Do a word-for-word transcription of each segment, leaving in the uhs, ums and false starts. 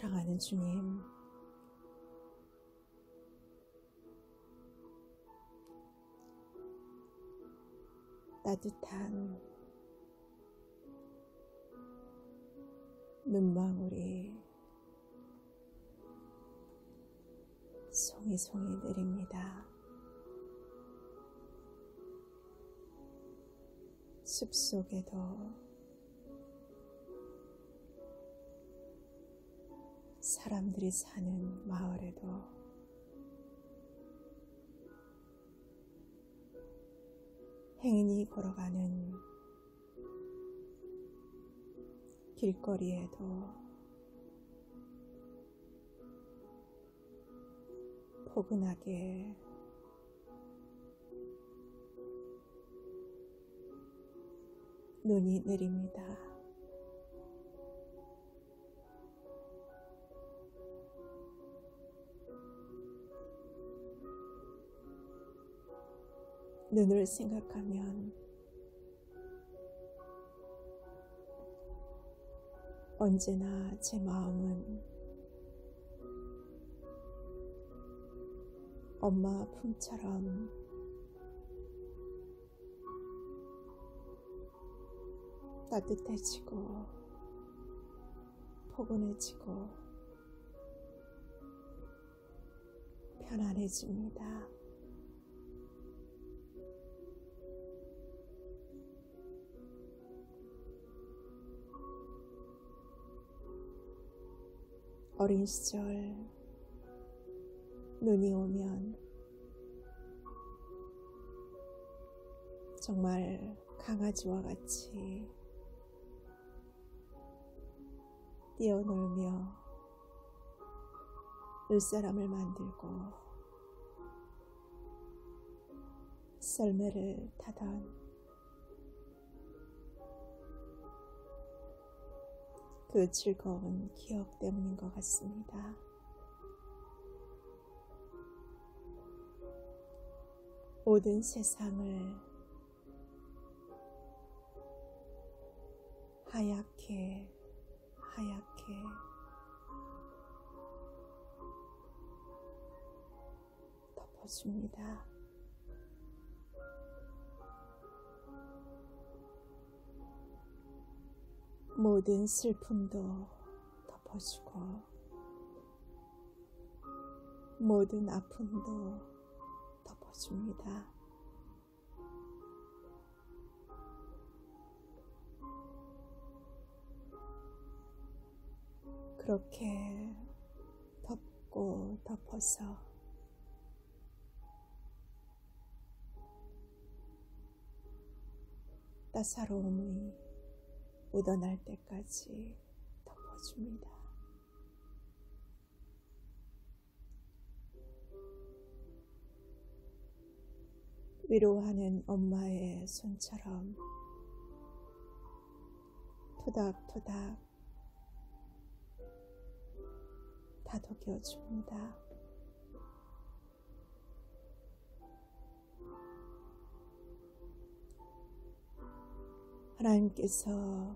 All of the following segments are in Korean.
사랑하는 주님, 따뜻한 눈망울이 송이송이 내립니다. 숲속에도 사람들이 사는 마을에도 행인이 걸어가는 길거리에도 포근하게 눈이 내립니다. 눈을 생각하면 언제나 제 마음은 엄마 품처럼 따뜻해지고 포근해지고 편안해집니다. 어린 시절 눈이 오면 정말 강아지와 같이 뛰어놀며 눈사람을 만들고 썰매를 타던 그 즐거운 기억 때문인 것 같습니다. 모든 세상을 하얗게 하얗게 덮어줍니다. 모든 슬픔도 덮어주고 모든 아픔도 덮어줍니다. 그렇게 덮고 덮어서 따사로움이 묻어날 때까지 덮어줍니다. 위로하는 엄마의 손처럼 토닥토닥 다독여줍니다. 하나님께서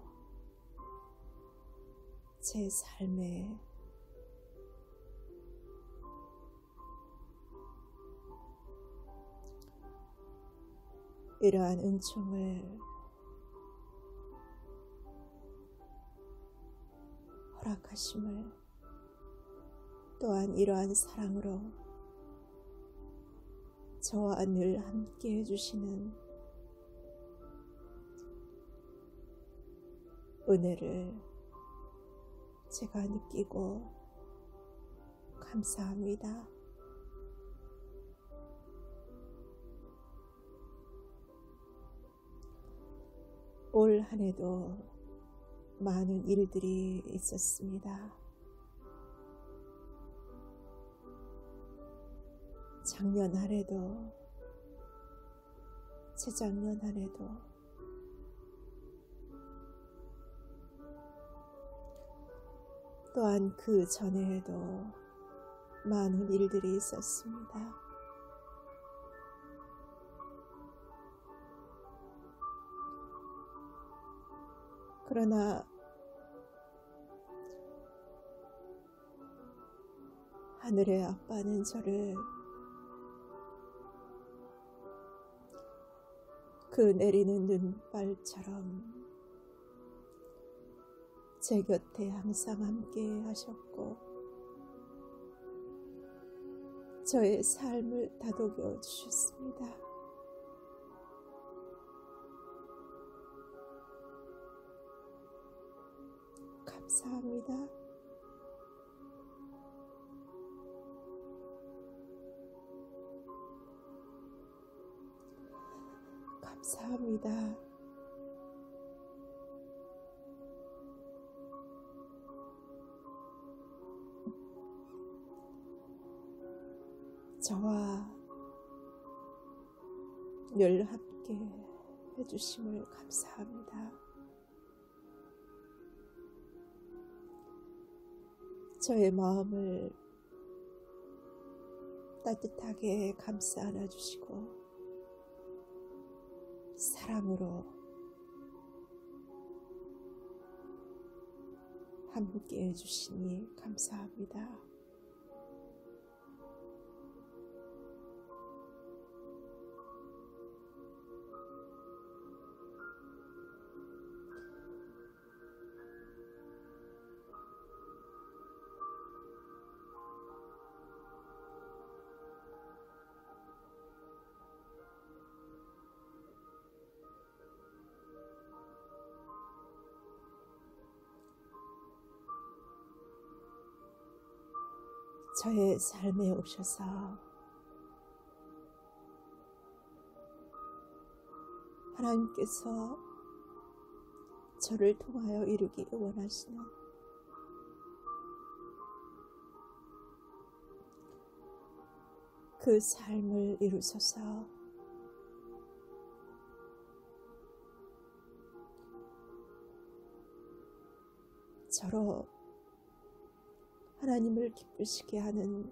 제 삶에 이러한 은총을 허락하심을 또한 이러한 사랑으로 저와 늘 함께 해주시는 은혜를 제가 느끼고 감사합니다. 올 한 해도 많은 일들이 있었습니다. 작년 한 해도 재작년 한 해도 또한 그 전에도 많은 일들이 있었습니다. 그러나 하늘의 아빠는 저를 그 내리는 눈발처럼 제 곁에 항상 함께 하셨고 저의 삶을 다독여 주셨습니다. 감사합니다. 감사합니다. 저와 늘 함께 해주심을 감사합니다. 저의 마음을 따뜻하게 감싸 안아주시고 사랑으로 함께 해주시니 감사합니다. 저의 삶에 오셔서 하나님께서 저를 통하여 이루기 원하시는 그 삶을 이루소서. 저로 하나님을 기쁘시게 하는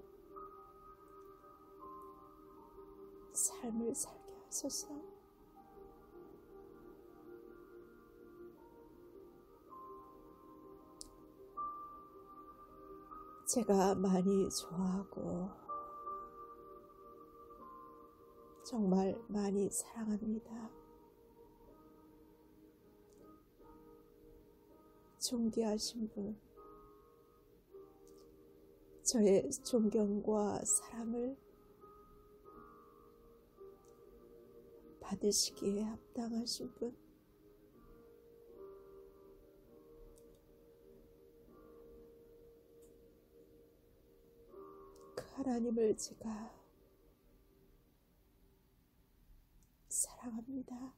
삶을 살게 하소서. 제가 많이 좋아하고 정말 많이 사랑합니다. 존귀하신 분, 저의 존경과 사랑을 받으시기에 합당하신 분, 그 하나님을 제가 사랑합니다.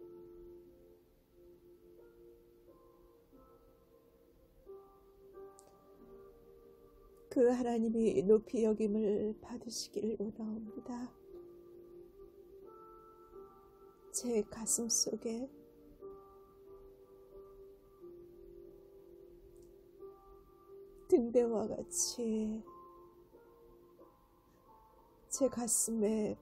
그 하나님이 높이 여김을 받으시기를 원하옵니다. 제 가슴 속에 등대와 같이 제 가슴에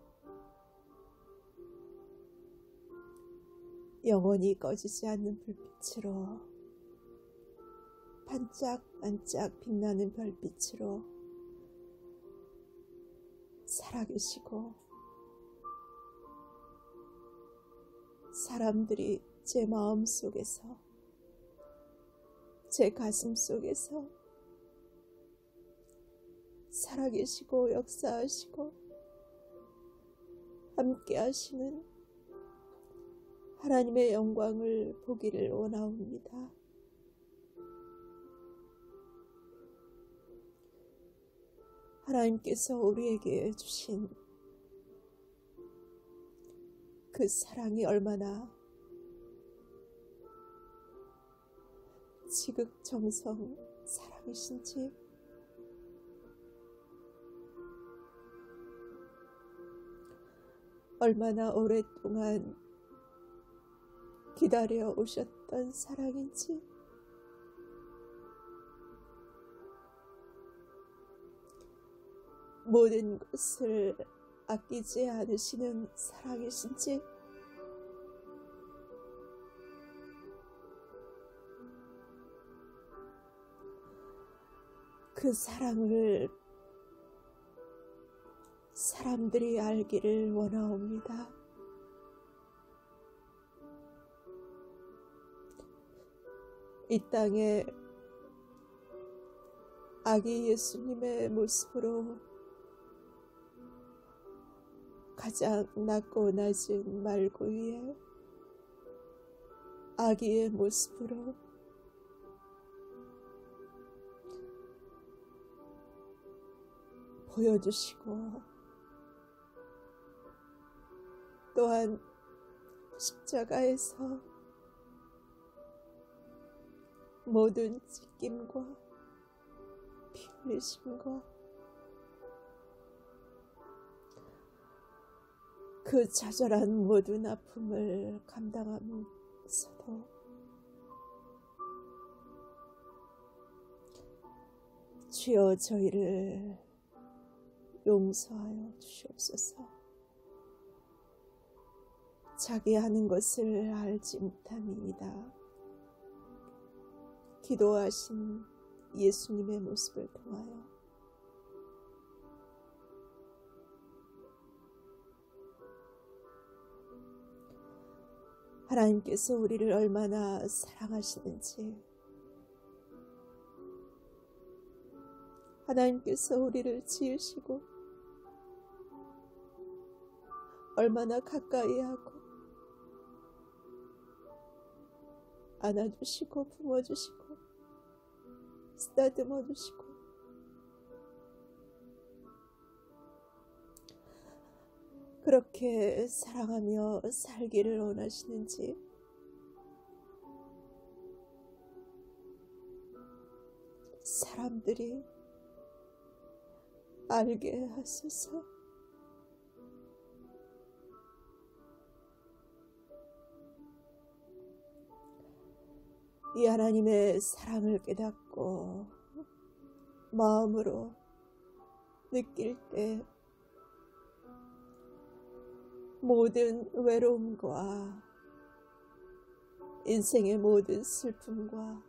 영원히 꺼지지 않는 불빛으로 반짝반짝 빛나는 별빛으로 살아계시고 사람들이 제 마음 속에서 제 가슴 속에서 살아계시고 역사하시고 함께 하시는 하나님의 영광을 보기를 원하옵니다. 하나님께서 우리에게 주신 그 사랑이 얼마나 지극정성 사랑이신지 얼마나 오랫동안 기다려 오셨던 사랑인지 모든 것을 아끼지 않으시는 사랑이신지 그 사랑을 사람들이 알기를 원하옵니다. 이 땅에 아기 예수님의 모습으로 가장 낮고 낮은 말고 위에 아기의 모습으로 보여주시고 또한 십자가에서 모든 찢김과 피 흘리심과 그 좌절한 모든 아픔을 감당하면서도 주여 저희를 용서하여 주시옵소서. 자기 하는 것을 알지 못함이니이다. 기도하신 예수님의 모습을 통하여 하나님께서 우리를 얼마나 사랑하시는지, 하나님께서 우리를 지으시고 얼마나 가까이 하고 안아주시고 품어주시고 쓰다듬어 주시고 그렇게 사랑하며 살기를 원하시는지 사람들이 알게 하소서. 이 하나님의 사랑을 깨닫고 마음으로 느낄 때 모든 외로움과 인생의 모든 슬픔과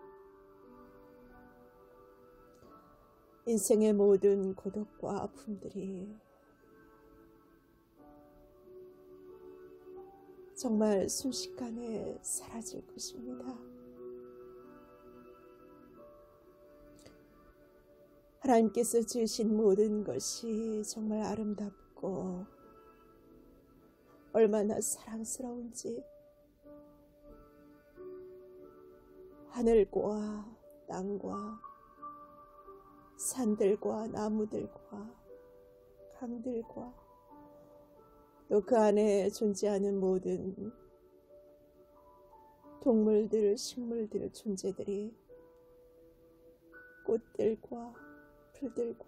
인생의 모든 고독과 아픔들이 정말 순식간에 사라질 것입니다. 하나님께서 지으신 모든 것이 정말 아름답고 얼마나 사랑스러운지 하늘과 땅과 산들과 나무들과 강들과 또 그 안에 존재하는 모든 동물들, 식물들, 존재들이 꽃들과 풀들과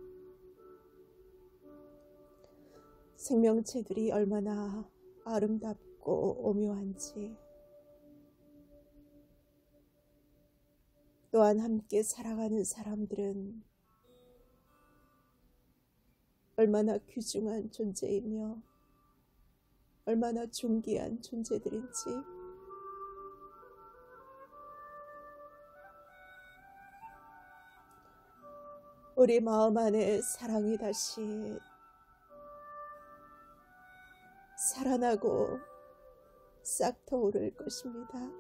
생명체들이 얼마나 아름답고 오묘한지, 또한 함께 살아가는 사람들은 얼마나 귀중한 존재이며 얼마나 존귀한 존재들인지 우리 마음 안에 사랑이 다시 살아나고 싹 터오를 것입니다.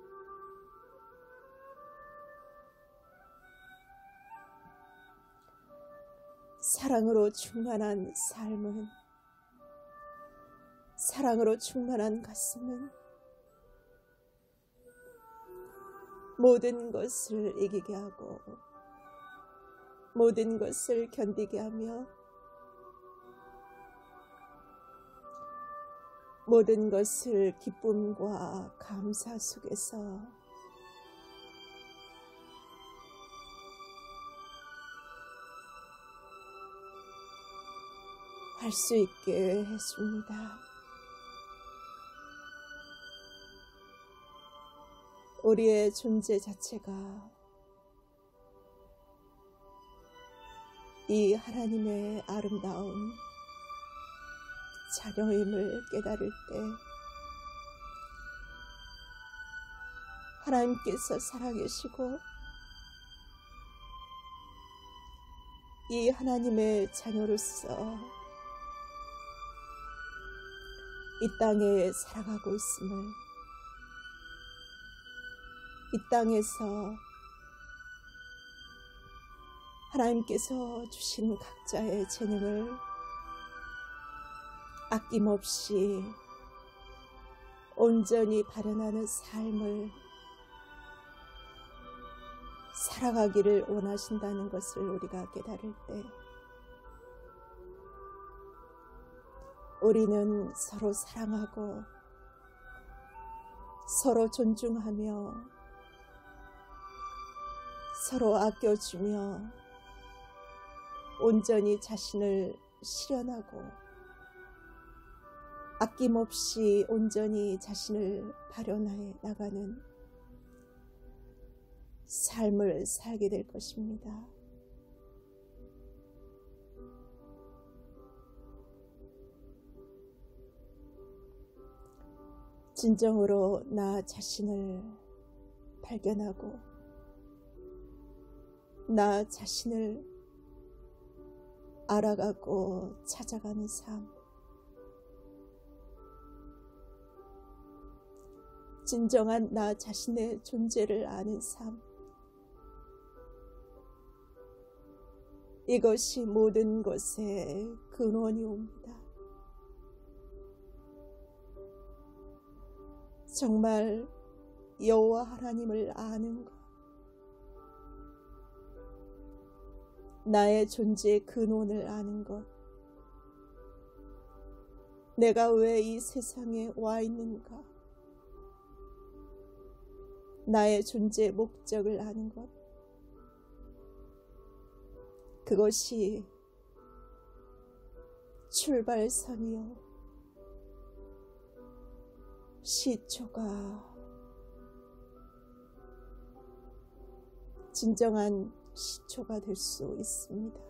사랑으로 충만한 삶은, 사랑으로 충만한 가슴은 모든 것을 이기게 하고 모든 것을 견디게 하며 모든 것을 기쁨과 감사 속에서 할 수 있게 해줍니다. 우리의 존재 자체가 이 하나님의 아름다운 자녀임을 깨달을 때 하나님께서 살아계시고 이 하나님의 자녀로서 이 땅에 살아가고 있음을, 이 땅에서 하나님께서 주신 각자의 재능을 아낌없이 온전히 발현하는 삶을 살아가기를 원하신다는 것을 우리가 깨달을 때 우리는 서로 사랑하고 서로 존중하며 서로 아껴주며 온전히 자신을 실현하고 아낌없이 온전히 자신을 발현해 나가는 삶을 살게 될 것입니다. 진정으로 나 자신을 발견하고 나 자신을 알아가고 찾아가는 삶, 진정한 나 자신의 존재를 아는 삶, 이것이 모든 것의 근원이 옵니다. 정말 여호와 하나님을 아는 것, 나의 존재의 근원을 아는 것, 내가 왜 이 세상에 와 있는가, 나의 존재의 목적을 아는 것, 그것이 출발선이요 시초가 진정한 시초가 될 수 있습니다.